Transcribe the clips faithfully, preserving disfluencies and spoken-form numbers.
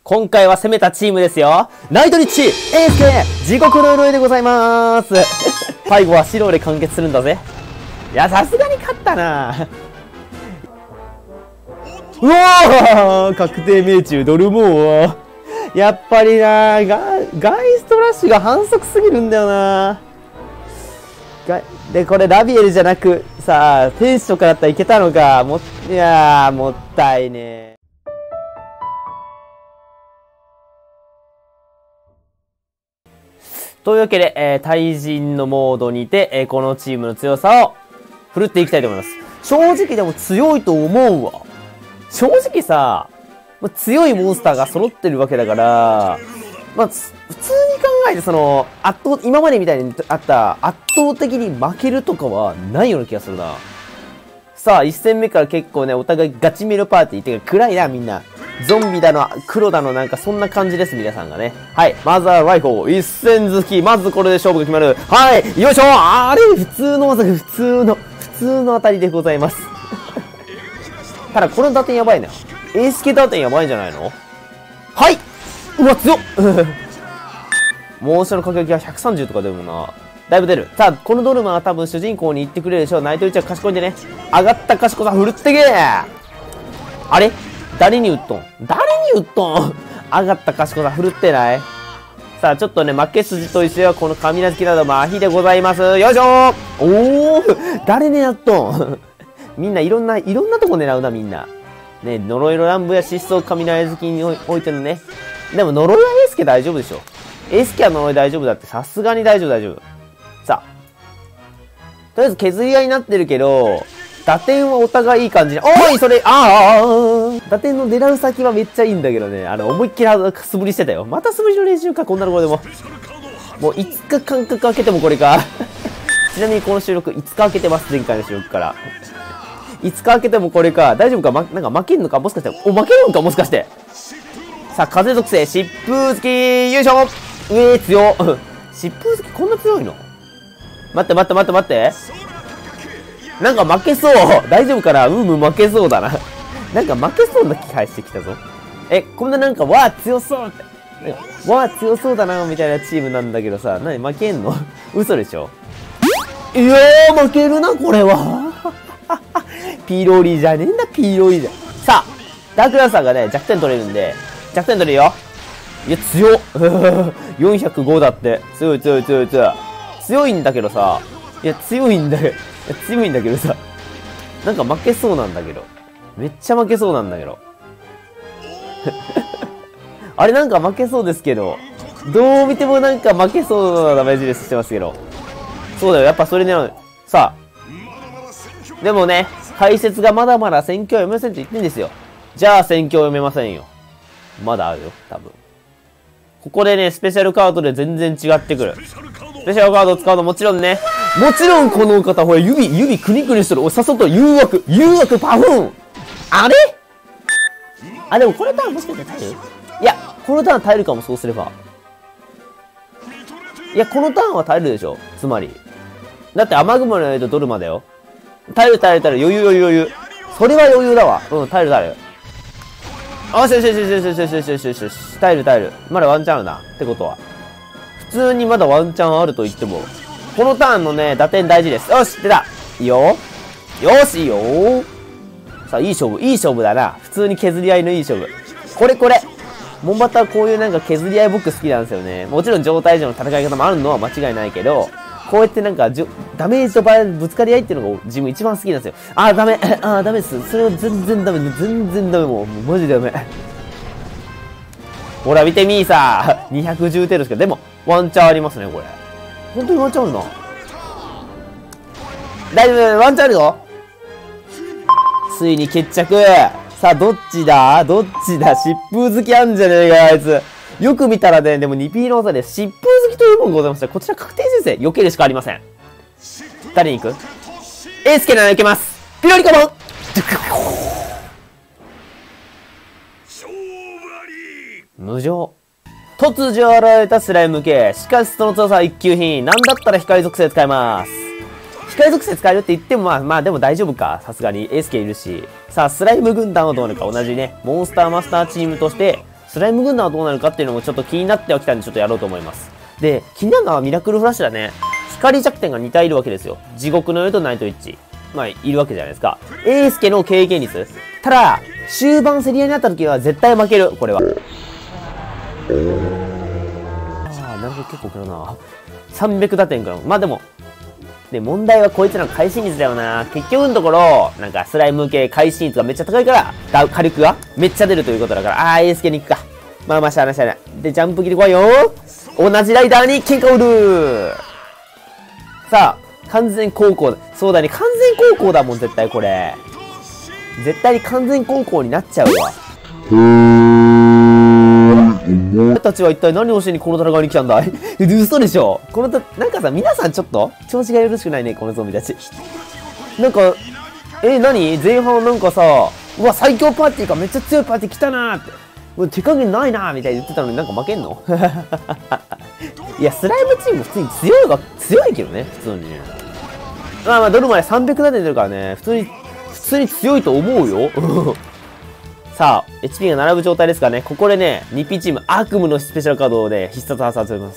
今回は攻めたチームですよ。ナイトリッチ、エースケー、地獄の呪いでございまーす。最後は白で完結するんだぜ。いや、さすがに勝ったな。うわー、確定命中、ドルモー。やっぱりなー、ガ、ガイストラッシュが反則すぎるんだよな。で、これラビエルじゃなく、さあ、天使とかだったらいけたのか。も、いやー、もったいねー。というわけで、えー、対人のモードにて、えー、このチームの強さを振るっていきたいと思います。正直でも強いと思うわ。正直さ、強いモンスターが揃ってるわけだから、まあ、普通に考えてその、圧倒、今までみたいにあった圧倒的に負けるとかはないような気がするな。さあ、一戦目から結構ね、お互いガチメロパーティーってか暗いな、みんな。ゾンビだの、黒だの、なんかそんな感じです、皆さんがね。はい。まずはライフォー、一戦好き。まずこれで勝負が決まる。はい。よいしょあれ普通の、普通の、普通の当たりでございます。ただ、この打点やばいな。エース系打点やばいんじゃないの？はい、うわ、強っモーションの攻撃がひゃくさんじゅうとか出るもんな。だいぶ出る。さあ、このドルマは多分主人公に言ってくれるでしょう。ナイトリッチは賢いんでね。上がった賢さ振るってけー。あれ誰に打っとん誰に打っとん上がった賢さ振るってない。さあ、ちょっとね、負け筋と一緒はこの雷好きなど麻痺でございます。よいしょーおー誰狙っとんみんないろんな、いろんなとこ狙うな、みんな。ね、呪いの乱舞や疾走雷好きにおいてのね。でも呪いはエースケ大丈夫でしょ。エースケは呪い大丈夫だって、さすがに大丈夫大丈夫。さあ。とりあえず削り合いになってるけど、打点はお互いいい感じに。おーいそれあー打点の狙う先はめっちゃいいんだけどね。あの、思いっきり素振りしてたよ。また素振りの練習か、こんなところでも。もういつか間隔空けてもこれか。ちなみにこの収録いつか空けてます、前回の収録から。いつか空けてもこれか。大丈夫か、ま、なんか負けんのかもしかして。お、負けるんかもしかして。さあ、風属性、疾風好き、よいしょえー、強っ。疾風好きこんな強いの？待って待って待って待って。なんか負けそう。大丈夫かな？うむ、負けそうだな。なんか負けそうな気配してきたぞ。え、こんななんか、わー強そうって。わー強そうだな、みたいなチームなんだけどさ、なに負けんの？嘘でしょ？いやー、負けるな、これは。ピーローリーじゃねえんだ、ピーローリーじゃん。さあ、ダークランサーがね、弱点取れるんで、弱点取れるよ。いや、強っ。よんひゃくごだって。強い強い強い強い。強いんだけどさ、いや、強いんだけど、いや強いんだけどさ、なんか負けそうなんだけど。めっちゃ負けそうなんだけど。あれなんか負けそうですけど、どう見てもなんか負けそうなダメージレスしてますけど。そうだよ、やっぱそれね、さあ。でもね、解説がまだまだ戦況読めませんって言ってんですよ。じゃあ戦況読めませんよ。まだあるよ、多分。ここでね、スペシャルカードで全然違ってくる。スペシャルカードを使うのもちろんね、もちろんこの方、ほら、指、指くにくにしてる。お、さっさと誘惑、誘惑パフーンあれあ、でもこのターンもしかして耐える？いや、このターン耐えるかも、そうすれば。いや、このターンは耐えるでしょ。つまり。だって雨雲の間ドルマだよ。耐える耐える耐える。余裕余裕余裕。それは余裕だわ。うん、耐える耐える。よしよしよしよしよしよしよしよしよしよし。耐える耐える。まだワンチャンあるな。ってことは。普通にまだワンチャンあると言っても。このターンのね、打点大事です。よし出たいいよよしいいよさあ、いい勝負。いい勝負だな。普通に削り合いのいい勝負。これこれ。モンバタはこういうなんか削り合い僕好きなんですよね。もちろん状態上の戦い方もあるのは間違いないけど、こうやってなんか、ダメージとぶつかり合いっていうのが自分一番好きなんですよ。あー、ダメ。あー、ダメです。それは全然ダメ。全然ダメ。もう、もうマジでダメ。ほら、見てみーさ。にひゃくじゅう程度しか。でも、ワンチャンありますね、これ。本当にワンチャンあるな。大丈夫、ワンチャンあるぞ。ついに決着。さあ、どっちだどっちだ疾風好きあんじゃねえか、あいつ。よく見たらね、でも にピー の技で疾風好きというものがございました。こちら確定先生、避けるしかありません。誰に行く？エースケなら行けます。ピロリコモン無情。突如現れたスライム系。しかしその強さは一級品。なんだったら光属性使えます。光属性使えるって言ってもまあまあでも大丈夫か。さすがにエースケいるし。さあ、スライム軍団はどうなるか。同じね、モンスターマスターチームとして、 スライム軍団はどうなるかっていうのもちょっと気になってはきたんで、ちょっとやろうと思います。で、気になるのはミラクルフラッシュだね。光弱点がに体いるわけですよ。地獄の夜とナイトウィッチ。まあ、いるわけじゃないですか。エースケの経験率。ただ、終盤競り合いになった時は絶対負ける、これは。ああ、なるほど、結構くるな。さんびゃく打点くらい。まあでも、で、問題はこいつらの会心率だよな。結局のところ、なんかスライム系会心率がめっちゃ高いから、だ火力がめっちゃ出るということだから、ああ、エースケに行くか。まあまあ、しゃあないしゃあない。で、ジャンプ切り怖いよ。同じライダーに喧嘩売る。さあ、完全高校だ。そうだね、完全高校だもん、絶対これ。絶対に完全高校になっちゃうわ。俺たちは一体何をしにこの戦いに来たんだい嘘でしょこのた、なんかさ、皆さんちょっと、調子がよろしくないね、このゾンビたち。なんか、え、何前半なんかさ、うわ、最強パーティーか、めっちゃ強いパーティー来たなーって。うわ、手加減ないなーみたいに言ってたのになんか負けんのいや、スライムチーム普通に強いが、強いけどね、普通にね。まあまあ、ドルマでさんびゃく打点出るからね、普通に、普通に強いと思うよ。さあ、エイチピー が並ぶ状態ですからね、ここでね、にピーチーム、悪夢のスペシャルカードをね、必殺発動します。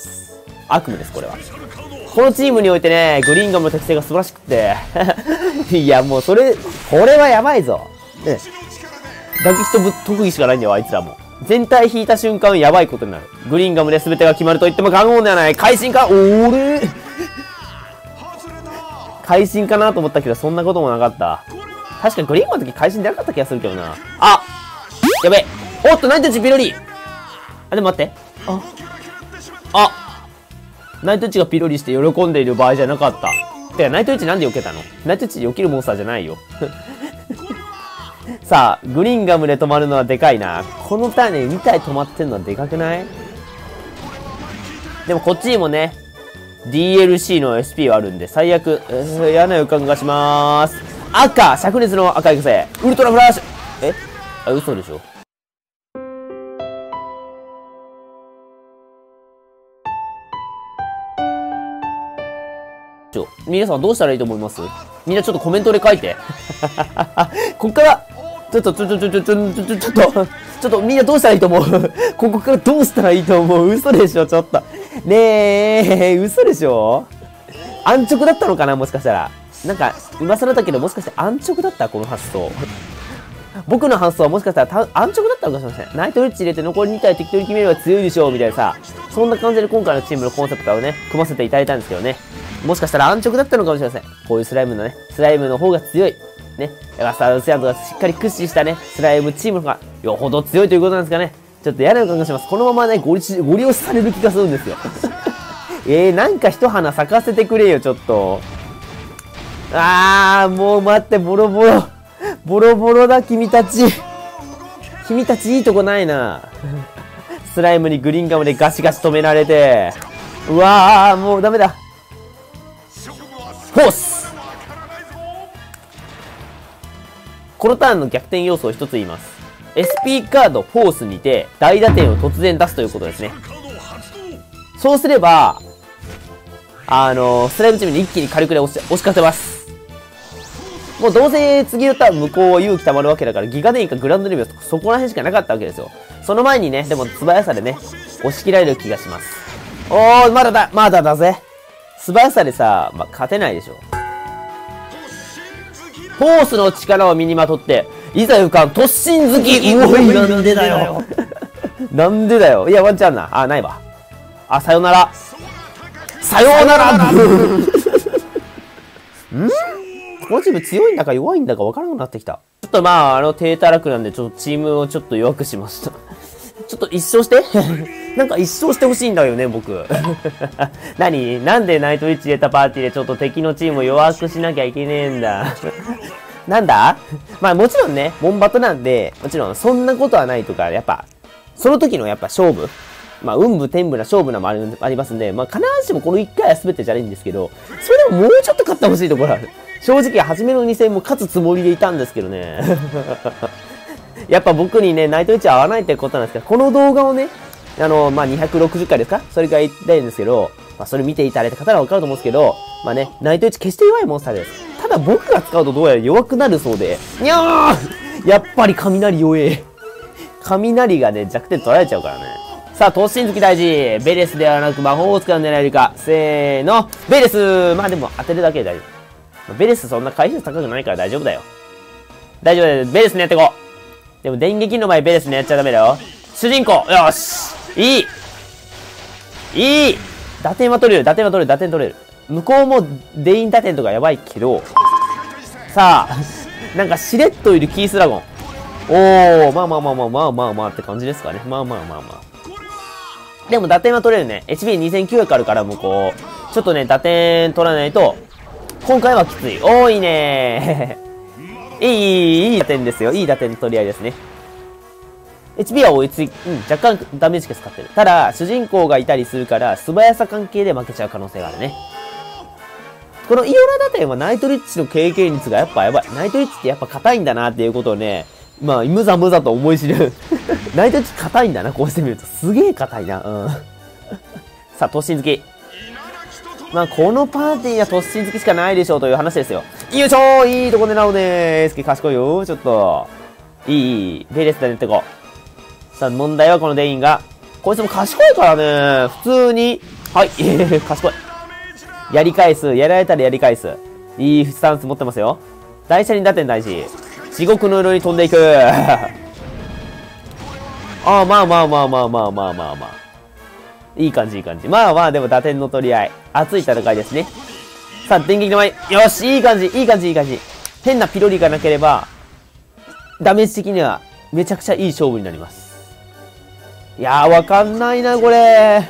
悪夢です、これは。このチームにおいてね、グリーンガムの適性が素晴らしくて。いや、もうそれ、これはやばいぞ。ね。打撃と特技しかないんだよ、あいつらも。全体引いた瞬間、やばいことになる。グリーンガムで全てが決まると言っても過言ではない。会心か、おーれ会心かなと思ったけど、そんなこともなかった。確かにグリーンガムの時会心出なかった気がするけどな。あやべえ。おっと、ナイトウッチピロリ。あ、でも待って。あ。あ。ナイトウッチがピロリして喜んでいる場合じゃなかった。てか、ナイトウッチなんで避けたの？ナイトウッチで避けるモンスターじゃないよ。さあ、グリーンガムで止まるのはでかいな。このターンでに体止まってんのはでかくない？でもこっちにもね、ディーエルシー の エスピー はあるんで、最悪、えー、嫌な予感がしまーす。赤灼熱の赤い癖。ウルトラフラッシュえあ、嘘でしょちょ、皆さんどうしたらいいと思います？みんなちょっとコメントで書いて。こっから、ちょっと、ちょ、ちょ、ちょ、ちょ、ちょ、ちょ、ちょ、ちょっと、ちょっとみんなどうしたらいいと思う？ここからどうしたらいいと思う？嘘でしょ、ちょっと。ねえ、嘘でしょ？安直だったのかなもしかしたら。なんか、今更だけど、もしかして安直だったこの発想。僕の発想はもしかしたら安直だったのかもしれません。ナイトウッチ入れて残りに体適当に決めれば強いでしょうみたいなさ、そんな感じで今回のチームのコンセプトをね、組ませていただいたんですけどね。もしかしたら安直だったのかもしれません。こういうスライムのね、スライムの方が強い。ね。だからスタードスヤードがしっかり駆使したね、スライムチームの方がよほど強いということなんですかね。ちょっと嫌な予感がします。このままね、ゴリゴリ押しされる気がするんですよ。えー、なんか一花咲かせてくれよ、ちょっと。あー、もう待って、ボロボロ。ボロボロだ、君たち。君たちいいとこないな。スライムにグリーンガムでガシガシ止められて。うわー、もうダメだ。フォースこのターンの逆転要素を一つ言います。エスピー カードフォースにて大打点を突然出すということですね。そうすれば、あのー、スライムチームに一気に火力で押し、押し勝てます。もうどうせ次のターン向こうは勇気たまるわけだから、ギガデインかグランドレビューそこら辺しかなかったわけですよ。その前にね、でも素早さでね、押し切られる気がします。おー、まだだ、まだだぜ。素早さでさ、まあ、勝てないでしょ。フォースの力を身にまとって、いざ浮かん突進好きうおい、なんでだよ。なんでだよ。いや、ワンチャンな。あ、ないわ。あ、さよなら。さようならんこのチーム強いんだか弱いんだか分からなくなってきた。ちょっとまあ、あの、低たらくなんで、ちょっとチームをちょっと弱くしました。ちょっと一勝してなんか一勝してほしいんだよね、僕。何なんでナイトウィッチ入れたパーティーでちょっと敵のチームを弱くしなきゃいけねえんだ。なんだまあもちろんね、モンバトなんで、もちろんそんなことはないとか、やっぱ、その時のやっぱ勝負。まあ、運武天武な勝負なもありありますんで、まあ、必ずしもこのいっかいは全てじゃないんですけど、それでももうちょっと勝ってほしいところある。正直、初めのに戦も勝つつもりでいたんですけどね。やっぱ僕にね、ナイトウィッチは合わないってことなんですけど、この動画をね、あの、まあ、にひゃくろくじゅっかいですかそれから言いたいんですけど、まあ、それ見ていただいた方はわかると思うんですけど、まあね、ナイトウィッチ決して弱いモンスターです。ただ僕が使うとどうやら弱くなるそうで、にゃーやっぱり雷弱え。 雷がね、弱点取られちゃうからね。さあ、突進好き大事。ベレスではなく魔法を使う狙えるか。せーの。ベレスまあでも当てるだけで大丈夫。ベレスそんな回数高くないから大丈夫だよ。大丈夫です。ベレスにやっていこう。でも電撃の前ベレスにやっちゃダメだよ。主人公よしいいいい打点は取れる、打点は取れる、打点取れる。向こうもデイン打点とかやばいけど。さあ、なんかしれっといるキースラゴン。おー、まあまあまあまあまあまあまあって感じですかね。まあまあまあまあ。でも打点は取れるね。エイチピーにせんきゅうひゃくあるから向こう。ちょっとね、打点取らないと、今回はきつい。多いねー。いい、いい打点ですよ。いい打点の取り合いですね。エイチピー は追いつい、うん、若干ダメージしか使ってる。ただ、主人公がいたりするから、素早さ関係で負けちゃう可能性があるね。このイオラ打点はナイトリッチの経験率がやっぱやばい。ナイトリッチってやっぱ硬いんだなっていうことをね、まあ、むざむざと思い知る。ナイトリッチ硬いんだな、こうしてみると。すげえ硬いな。うん。さあ、突進好き。まあ、このパーティーは突進好きしかないでしょうという話ですよ。よいしょー、いいとこ狙うねー。スケ賢いよー、ちょっと。いい、いい。ベレスだねってこう。さあ、問題はこのデインが。こいつも賢いからね、普通に。はい、賢い。やり返す。やられたらやり返す。いいスタンス持ってますよ。大車輪打点大事。地獄の色に飛んでいく。ああ、まあまあまあまあまあまあまあまあ。いい感じいい感じ。まあまあでも打点の取り合い。熱い戦いですね。さあ、電撃の前。よし、いい感じ、いい感じ、いい感じ。変なピロリがなければ、ダメージ的にはめちゃくちゃいい勝負になります。いやー、わかんないな、これ。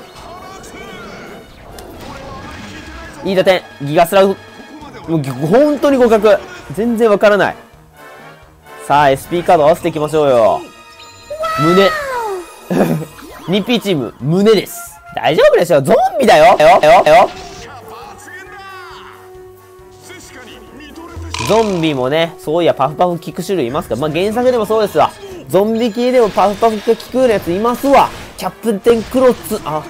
いい打点。ギガスラウ。もう、本当に互角。全然わからない。さあ、エスピー カード合わせていきましょうよ。胸。ニッピーチーム、胸です。大丈夫でしょ、ゾンビだよ。よ、よ、よ。ゾンビもね、そういや、パフパフ効く種類いますから。まあ、原作でもそうですわ。ゾンビ系でもパフパフが効くやついますわ。キャプテンクロッツ、あ。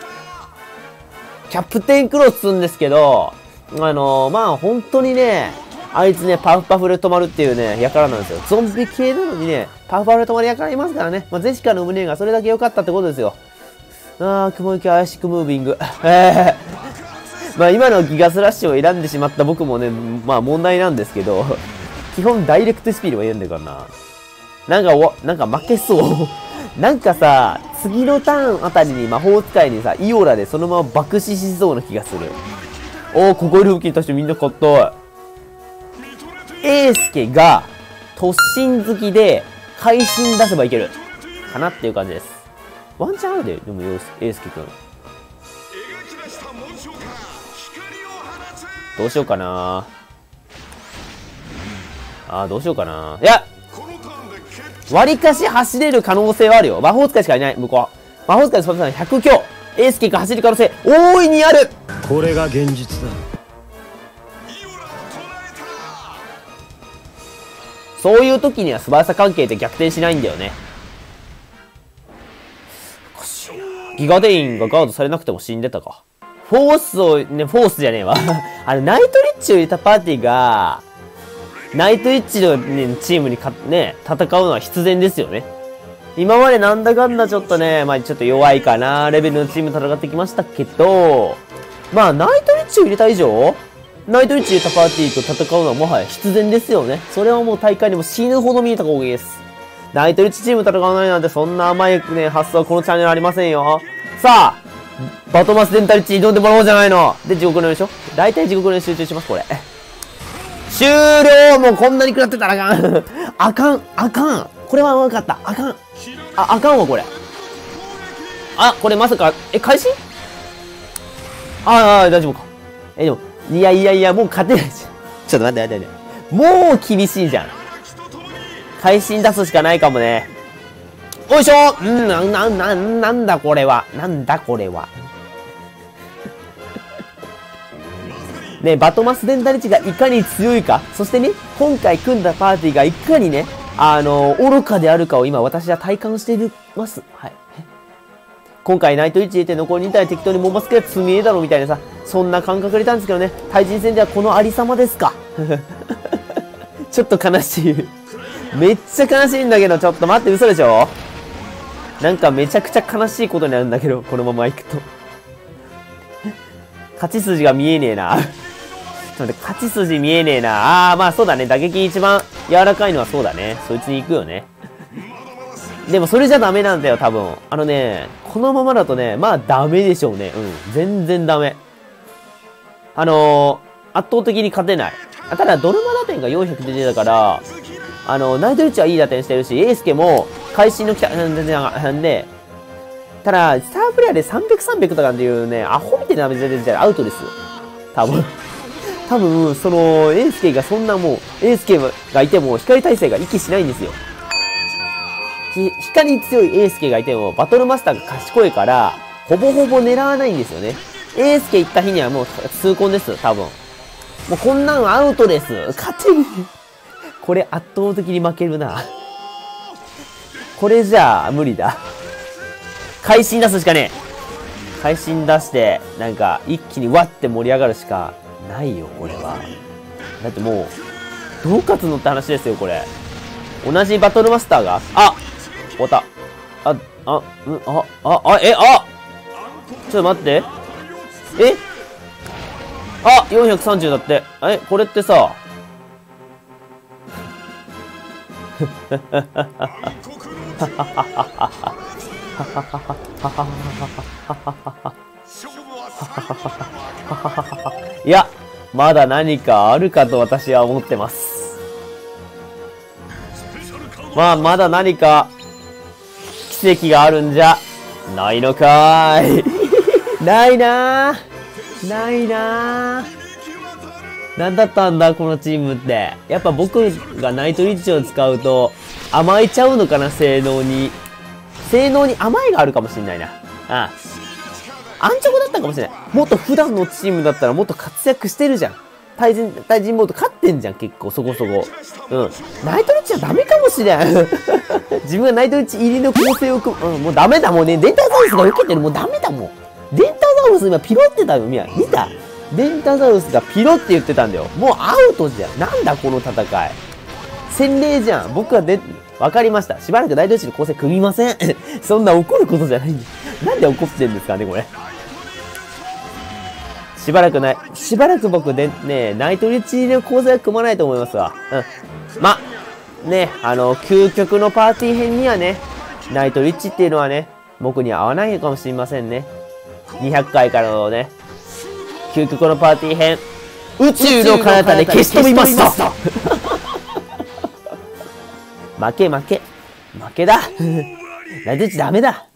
キャプテンクロッツんですけど、あのー、まあ、本当にね、あいつね、パフパフで止まるっていうね、やからなんですよ。ゾンビ系なのにね、パフパフで止まるやからいますからね。まあ、ゼシカの胸がそれだけ良かったってことですよ。あー、雲行き怪しくムービング。えー、まあ、今のギガスラッシュを選んでしまった僕もね、まあ、問題なんですけど、基本ダイレクトスピードを選んでるからな。なんかお、なんか負けそう。なんかさ、次のターンあたりに魔法使いにさ、イオラでそのまま爆死しそうな気がする。おー、ここいる付近に対してみんなかっとい。エースケが突進好きで会心出せばいけるかなっていう感じです。ワンチャンあるで、でもエースケくんどうしようかなあーどうしようかないや割かし走れる可能性はあるよ。魔法使いしかいない向こう。魔法使いそのひゃく強エースケが走る可能性大いにある。 これが現実だ。 そういう時には素早さ関係って逆転しないんだよね。おかしいな。ギガデインがガードされなくても死んでたか。フォースを、ね、フォースじゃねえわ。あれ、ナイトリッチを入れたパーティーが、ナイトリッチの、ね、チームにか、ね、戦うのは必然ですよね。今までなんだかんだちょっとね、まあちょっと弱いかな、レベルのチーム戦ってきましたけど、まあナイトリッチを入れた以上、ナイトリッチ入れたパーティーと戦うのはもはや必然ですよね。それはもう大会にも死ぬほど見えた攻撃です。ナイトリッチチーム戦わないなんてそんな甘いね、発想はこのチャンネルありませんよ。さあ、バトマスデンタリッチ挑んでもらおうじゃないの。で、地獄の練習でしょ。大体地獄の練習集中します、これ。終了。もうこんなに食らってたらあかん。あかん、あかん。これは悪かった。あかん。あ、あかんわ、これ。あ、これまさか、え、開始ああ、大丈夫か。え、でも、いやいやいや、もう勝てないじゃん。ちょっと待って待って待って。もう厳しいじゃん。会心出すしかないかもね。おいしょ。うん、な、な、な、なんだこれは。なんだこれは。ね、バトマスデンタリッチがいかに強いか、そしてね、今回組んだパーティーがいかにね、あの、愚かであるかを今私は体感しています。はい。今回ナイトリッチ入れて残りに体適当にモンバスケは積みえだろみたいなさ、そんな感覚でいたんですけどね、対人戦ではこのありさまですか。ちょっと悲しい。めっちゃ悲しいんだけど、ちょっと待って、嘘でしょ。 なんかめちゃくちゃ悲しいことになるんだけど、このまま行くと。勝ち筋が見えねえな。ちょっと待って、勝ち筋見えねえな。あー、まあそうだね。打撃一番柔らかいのはそうだね。そいつに行くよね。でもそれじゃダメなんだよ、多分。あのね、このままだとね、まあダメでしょうね。うん。全然ダメ。あのー、圧倒的に勝てない。ただ、ドルマ打点がよんひゃく出てたから、あの、ナイトリッチはいい打点してるし、エースケも、会心の来た、んで、ただ、スタープレイヤーでさんびゃく、さんびゃくとかっていうね、アホみたいなダメージ出てたらアウトです。多分。多分、その、エースケがそんなもう、エースケがいても、光耐性が息しないんですよ。光に強いエースケがいても、バトルマスターが賢いから、ほぼほぼ狙わないんですよね。エースケ行った日にはもう痛恨です、多分。もうこんなんアウトです。勝てる。これ圧倒的に負けるな。これじゃあ無理だ。会心出すしかねえ。会心出して、なんか一気にわって盛り上がるしかないよ、これは。だってもう、どう勝つのって話ですよ、これ。同じバトルマスターが、あ終わった。あ、あ、うん、あ、あ、あ、え、あちょっと待って。えあ !よんひゃくさんじゅう だって。え、これってさ。いや、まだ何かあるかと私は思ってます。まあ、まだ何か奇跡があるんじゃないのかーい。ないなー。ないなー。なんだったんだ、このチームって。やっぱ僕がナイトリッチを使うと、甘えちゃうのかな、性能に。性能に甘えがあるかもしんないな。ああ。安直だったかもしれない。もっと普段のチームだったらもっと活躍してるじゃん。対人、対人モード勝ってんじゃん、結構、そこそこ。うん。ナイトリッチはダメかもしれん。自分がナイトリッチ入りの構成を組む。うん、もうダメだもんね。デンタザウルスが受けてる。もうダメだもん。デンタザウルス今ピロってたよ、見たデンタザウルスがピロって言ってたんだよ。もうアウトじゃん。なんだこの戦い。洗礼じゃん。僕はで、わかりました。しばらくナイトリッチの構成組みません。そんな怒ることじゃないんだ。なんで怒ってんですかね、これ。しばらくない、しばらく僕で、ね、ナイトリッチの構成は組まないと思いますわ。うん。ま、ね、あの、究極のパーティー編にはね、ナイトリッチっていうのはね、僕には合わないのかもしれませんね。にひゃっかいからのね、究極のパーティー編、宇宙の彼方で消し飛びました負け負け。負けだ。ナイトリッチダメだ。